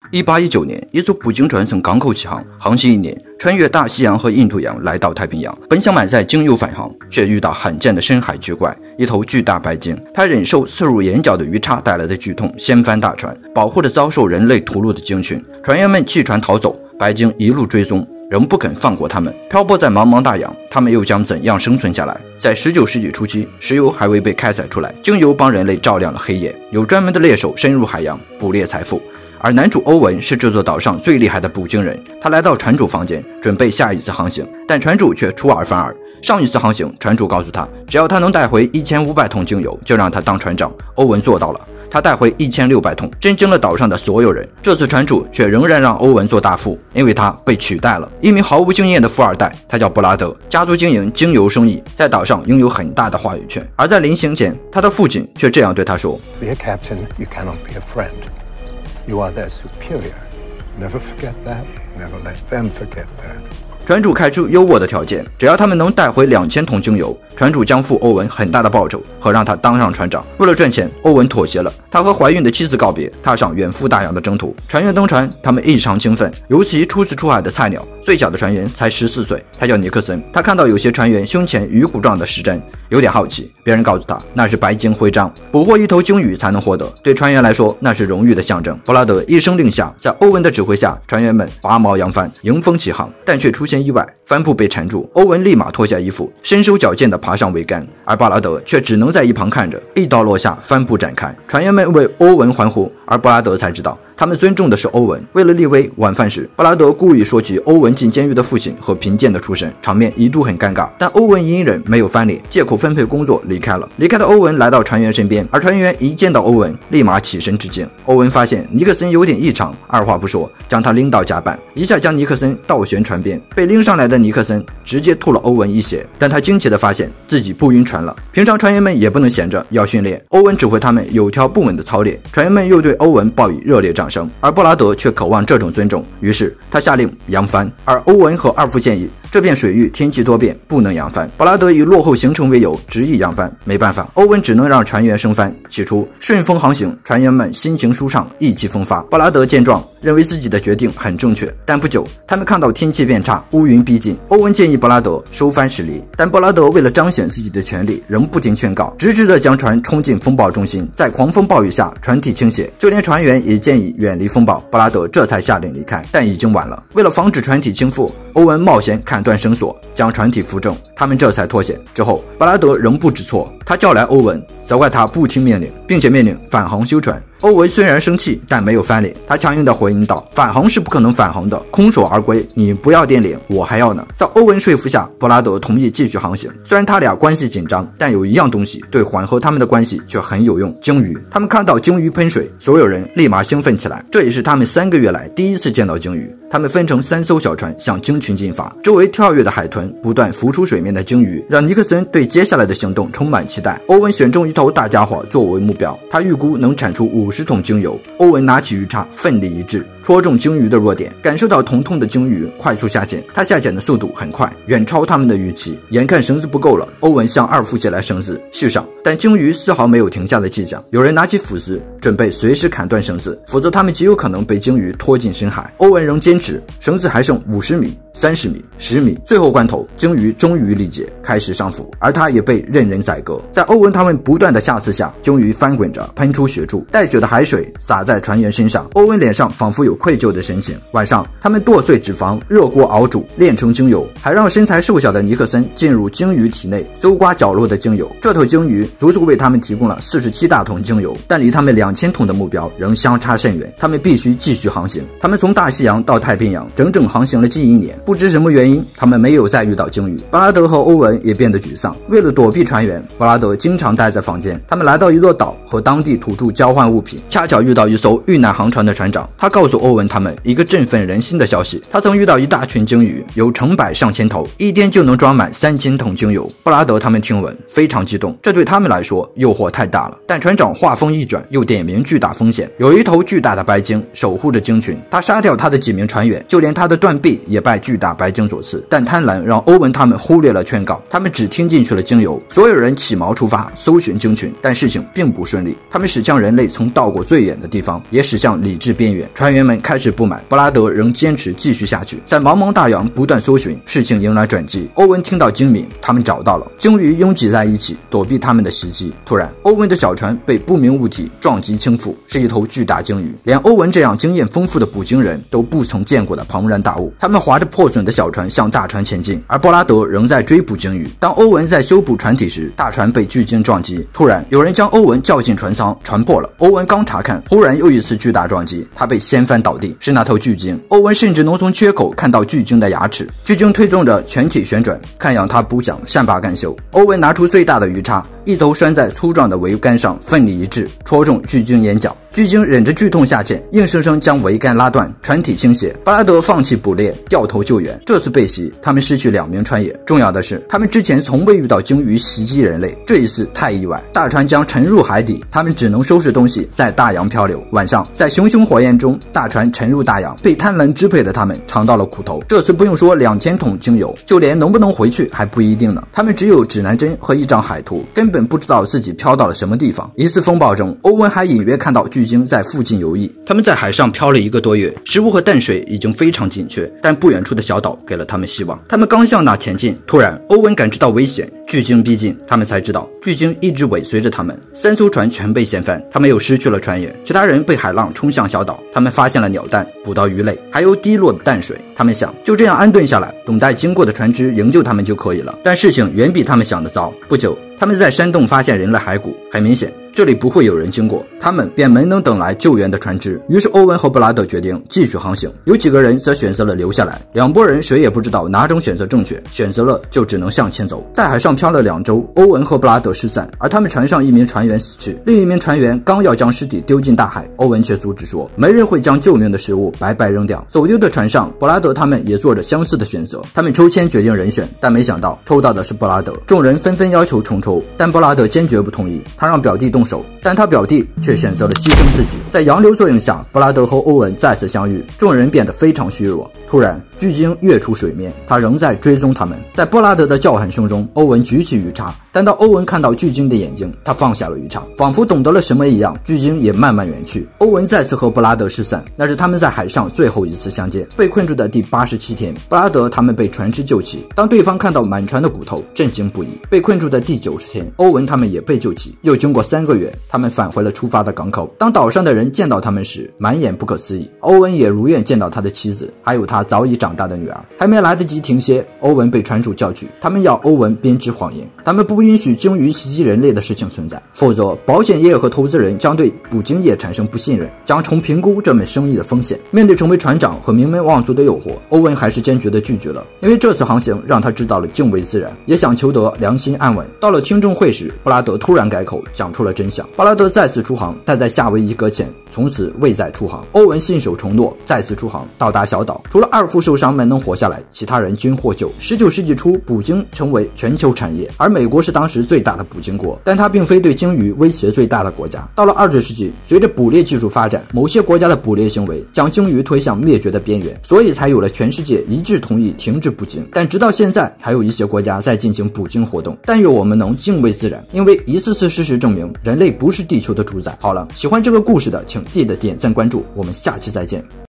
1819年，一艘捕鲸船从港口起航，航行1年，穿越大西洋和印度洋，来到太平洋。本想买在经由返航，却遇到罕见的深海巨怪，一头巨大白鲸。它忍受刺入眼角的鱼叉带来的剧痛，掀翻大船，保护着遭受人类屠戮的鲸群。船员们弃船逃走，白鲸一路追踪，仍不肯放过他们。漂泊在茫茫大洋，他们又将怎样生存下来？在19世纪初期，石油还未被开采出来，经由帮人类照亮了黑夜。有专门的猎手深入海洋捕猎财富。而男主欧文是这座岛上最厉害的捕鲸人，他来到船主房间，准备下一次航行，但船主却出尔反尔。上一次航行，船主告诉他，只要他能带回1500桶精油，就让他当船长。欧文做到了，他带回1600桶，震惊了岛上的所有人。这次船主却仍然让欧文做大副，因为他被取代了。一名毫无经验的富二代，他叫布拉德，家族经营精油生意，在岛上拥有很大的话语权。而在临行前，他的父亲却这样对他说 ：Be a captain, you cannot be a friend.You are their superior. Never forget that. Never let them forget that. 船主开出优渥的条件，只要他们能带回2000桶精油，船主将付欧文很大的报酬和让他当上船长。为了赚钱，欧文妥协了。他和怀孕的妻子告别，踏上远赴大洋的征途。船员登船，他们异常兴奋，尤其初次出海的菜鸟。最小的船员才14岁，他叫尼克森。他看到有些船员胸前鱼骨状的时针，有点好奇。别人告诉他，那是白鲸徽章，捕获一头鲸鱼才能获得。对船员来说，那是荣誉的象征。布拉德一声令下，在欧文的指挥下，船员们拔锚扬帆，迎风起航，但却出现意外，帆布被缠住。欧文立马脱下衣服，身手矫健地爬上桅杆，而布拉德却只能在一旁看着。一刀落下，帆布展开，船员们为欧文欢呼，而布拉德才知道，他们尊重的是欧文。为了立威，晚饭时，布拉德故意说起欧文进监狱的父亲和贫贱的出身，场面一度很尴尬。但欧文隐忍，没有翻脸，借口分配工作离开了。离开的欧文来到船员身边，而船员一见到欧文，立马起身致敬。欧文发现尼克森有点异常，二话不说，将他拎到甲板，一下将尼克森倒悬船边。被拎上来的尼克森直接吐了欧文一血，但他惊奇地发现自己不晕船了。平常船员们也不能闲着，要训练。欧文指挥他们有条不紊的操练，船员们又对欧文报以热烈掌声。而布拉德却渴望这种尊重，于是他下令扬帆，而欧文和二副建议这片水域天气多变，不能扬帆。布拉德以落后行程为由，执意扬帆。没办法，欧文只能让船员升帆。起初顺风航行，船员们心情舒畅，意气风发。布拉德见状，认为自己的决定很正确，但不久他们看到天气变差，乌云逼近。欧文建议布拉德收帆驶离，但布拉德为了彰显自己的权利，仍不听劝告，直直地将船冲进风暴中心。在狂风暴雨下，船体倾斜，就连船员也建议远离风暴。布拉德这才下令离开，但已经晚了。为了防止船体倾覆，欧文冒险砍断绳索，将船体扶正，他们这才脱险。之后布拉德仍不知错，他叫来欧文，责怪他不听命令，并且命令返航修船。欧文虽然生气，但没有翻脸，他强硬地回应道，返航是不可能返航的，空手而归，你不要掂脸，我还要呢。在欧文说服下，布拉德同意继续航行。虽然他俩关系紧张，但有一样东西对缓和他们的关系却很有用，鲸鱼。他们看到鲸鱼喷水，所有人立马兴奋起来，这也是他们3个月来第一次见到鲸鱼。他们分成3艘小船向鲸群进发，周围跳跃的海豚，不断浮出水面的鲸鱼，让尼克森对接下来的行动充满期待。欧文选中一头大家伙作为目标，他预估能产出50桶精油。欧文拿起鱼叉，奋力一掷，戳中鲸鱼的弱点，感受到疼痛的鲸鱼快速下潜，它下潜的速度很快，远超他们的预期。眼看绳子不够了，欧文向二副借来绳子系上，但鲸鱼丝毫没有停下的迹象。有人拿起斧子，准备随时砍断绳子，否则他们极有可能被鲸鱼拖进深海。欧文仍坚持，绳子还剩50米、30米、10米，最后关头，鲸鱼终于力竭，开始上浮，而他也被任人宰割。在欧文他们不断的下刺下，鲸鱼翻滚着，喷出血柱，带血的海水洒在船员身上。欧文脸上仿佛有愧疚的神情。晚上，他们剁碎脂肪，热锅熬煮，炼成精油，还让身材瘦小的尼克森进入鲸鱼体内，搜刮角落的精油。这头鲸鱼足足为他们提供了47大桶精油，但离他们2000桶的目标仍相差甚远。他们必须继续航行。他们从大西洋到太平洋，整整航行了近1年。不知什么原因，他们没有再遇到鲸鱼。布拉德和欧文也变得沮丧。为了躲避船员，布拉德经常待在房间。他们来到一座岛，和当地土著交换物品，恰巧遇到一艘遇难航船的船长。他告诉欧文他们一个振奋人心的消息，他曾遇到一大群鲸鱼，有成百上千头，一天就能装满3000桶精油。布拉德他们听闻非常激动，这对他们来说诱惑太大了。但船长话锋一转，又点明巨大风险。有一头巨大的白鲸守护着鲸群，他杀掉他的几名船员，就连他的断臂也拜巨大白鲸所赐。但贪婪让欧文他们忽略了劝告，他们只听进去了精油。所有人起锚出发，搜寻鲸群，但事情并不顺利。他们驶向人类曾到过最远的地方，也驶向理智边缘。船员们们开始不满，布拉德仍坚持继续下去。在茫茫大洋不断搜寻，事情迎来转机。欧文听到精明，他们找到了鲸鱼，拥挤在一起躲避他们的袭击。突然，欧文的小船被不明物体撞击倾覆，是一头巨大鲸鱼。连欧文这样经验丰富的捕鲸人都不曾见过的庞然大物。他们划着破损的小船向大船前进，而布拉德仍在追捕鲸鱼。当欧文在修补船体时，大船被巨鲸撞击。突然，有人将欧文叫进船舱，船破了。欧文刚查看，忽然又一次巨大撞击，他被掀翻倒地，是那头巨鲸。欧文甚至能从缺口看到巨鲸的牙齿。巨鲸推动着全体旋转，看样他不想善罢甘休。欧文拿出最大的鱼叉，一头拴在粗壮的桅杆上，奋力一掷，戳中巨鲸眼角。巨鲸忍着剧痛下潜，硬生生将桅杆拉断，船体倾斜。布拉德放弃捕猎，掉头救援。这次被袭，他们失去2名船员。重要的是，他们之前从未遇到鲸鱼袭击人类，这一次太意外。大船将沉入海底，他们只能收拾东西，在大洋漂流。晚上，在熊熊火焰中，大船沉入大洋，被贪婪支配的他们尝到了苦头。这次不用说2000桶精油，就连能不能回去还不一定呢。他们只有指南针和一张海图，根本不知道自己飘到了什么地方。一次风暴中，欧文还隐约看到巨鲸在附近游弋。他们在海上漂了1个多月，食物和淡水已经非常紧缺，但不远处的小岛给了他们希望。他们刚向那前进，突然欧文感知到危险，巨鲸逼近，他们才知道巨鲸一直尾随着他们。3艘船全被掀翻，他们又失去了船员，其他人被海浪冲向小岛。他们发现了鸟蛋，捕到鱼类，还有滴落的淡水。他们想就这样安顿下来，等待经过的船只营救他们就可以了。但事情远比他们想的糟。不久，他们在山洞发现人类骸骨，很明显这里不会有人经过，他们便没能等来救援的船只。于是欧文和布拉德决定继续航行，有几个人则选择了留下来。2拨人谁也不知道哪种选择正确，选择了就只能向前走。在海上漂了2周，欧文和布拉德失散，而他们船上1名船员死去。另1名船员刚要将尸体丢进大海，欧文却阻止说，没人会将救命的食物白白扔掉。走丢的船上，布拉德他们也做着相似的选择。他们抽签决定人选，但没想到抽到的是布拉德。众人纷纷要求重抽，但布拉德坚决不同意，他让表弟动手，但他表弟却选择了牺牲自己。在洋流作用下，布拉德和欧文再次相遇，众人变得非常虚弱。突然，巨鲸跃出水面，他仍在追踪他们。在布拉德的叫喊声中，欧文举起鱼叉，但当欧文看到巨鲸的眼睛，他放下了鱼叉，仿佛懂得了什么一样，巨鲸也慢慢远去。欧文再次和布拉德失散，那是他们在海上最后一次相见。被困住的第87天，布拉德他们被船只救起。当对方看到满船的骨头，震惊不已。被困住的第90天，欧文他们也被救起。又经过3个月，他们返回了出发的港口。当岛上的人见到他们时，满眼不可思议。欧文也如愿见到他的妻子，还有他早已长大的女儿。还没来得及停歇，欧文被船主叫去，他们要欧文编织谎言，他们不允许鲸鱼袭击人类的事情存在，否则保险业和投资人将对捕鲸业产生不信任，将重评估这门生意的风险。面对成为船长和名门望族的诱惑，欧文还是坚决地拒绝了，因为这次航行让他知道了敬畏自然，也想求得良心安稳。到了听证会时，布拉德突然改口，讲出了真相。布拉德再次出航，但在夏威夷搁浅，从此未再出航。欧文信守承诺，再次出航，到达小岛，除了2副受伤没能活下来，其他人均获救。19世纪初，捕鲸成为全球产业，而美国是当时最大的捕鲸国，但它并非对鲸鱼威胁最大的国家。到了20世纪，随着捕猎技术发展，某些国家的捕猎行为将鲸鱼推向灭绝的边缘，所以才有了全世界一致同意停止捕鲸。但直到现在，还有一些国家在进行捕鲸活动。但愿我们能敬畏自然，因为一次次事实证明，人类不是地球的主宰。好了，喜欢这个故事的，请记得点赞关注，我们下期再见。